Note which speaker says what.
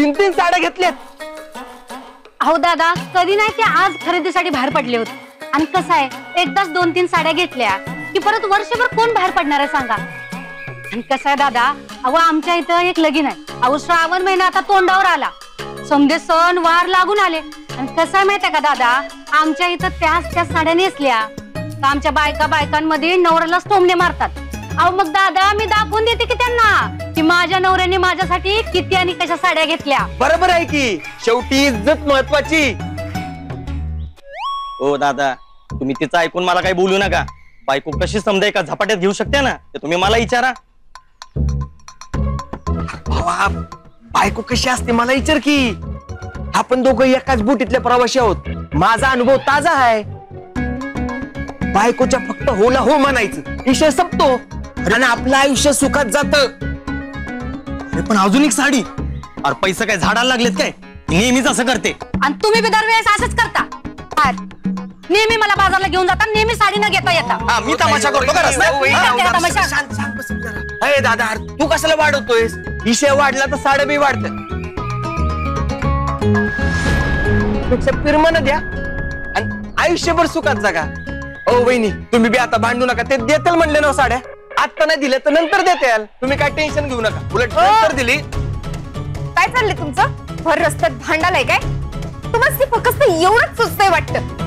Speaker 1: 3 साड्या घेतल्यात.
Speaker 2: अहो दादा, कधी नाही ते आज खरेदीसाठी बाहेर पडले होते. आणि कसं आहे, एकदाच 2-3 साड्या घेतल्या की परत वर्षभर कोण बाहेर पडणार आहे सांगा. आणि कसं आहे दादा, अहो आमच्या इथं एक लगीन आहे. अहो श्रावण महिना आता तोंडावर आला, समजे सण वार लागून आले. आणि कसं आहे माहितीये का दादा, आमच्या इथं त्याच साड्या नेसल्या तर आमच्या बायकांमध्ये नवऱ्याला टोमणे मारतात. अहो मग दादा, मी दाखवून देते की त्यांना की माझ्या नवऱ्याने माझ्यासाठी किती आणि कशा साड्या घेतल्या.
Speaker 1: बरोबर आहे की, शेवटी इज्जत महत्वाची.
Speaker 3: हो दादा, तुम्ही तिचं ऐकून मला काही बोलू नका. बायको कशी समजाय का झपाट्यात घेऊ शकते ना, ते तुम्ही मला विचारा.
Speaker 1: भावा, बायको कशी असते मला विचार की. आपण दोघं एकाच बुटीतले प्रवासी आहोत. माझा अनुभव ताजा आहे. बायकोच्या फक्त होला हो म्हणायचं, विषय संपतो आणि आपलं आयुष्य सुखात जात.
Speaker 3: अरे पण अजून एक साडी. अरे पैसे काय झाडाला लागलेत काय? नेहमीच असं करते.
Speaker 2: आणि तुम्ही बी दरवेळेस असंच करता. नेहमी मला बाजारला घेऊन जाता, नेहमी साडी न घेता येता.
Speaker 3: हा, मी तमाशा करतो का रस्त्यात?
Speaker 1: अरे दादा, तू कशाला वाढवतोयस? विषय वाढला तर साडे बी वाढत. फिरमन द्या आणि आयुष्यभर सुखात जगा. ओ वहिनी, तुम्ही बी आता भांडू नका. ते देतील म्हणले ना साड्या, आता नाही दिल्या तर नंतर देतील. तुम्ही काय टेन्शन घेऊ नका, उलट नंतर दिली.
Speaker 4: काय चाललंय तुमचं? भर रस्त्यात भांडालाय काय? तुम्हाला फक्त एवढंच सुचतंय वाटतं.